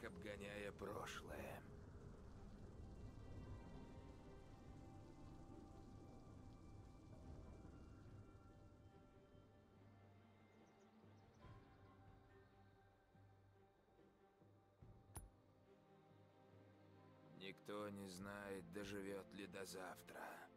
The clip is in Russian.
так обгоняя прошлое. Никто не знает, доживет ли до завтра.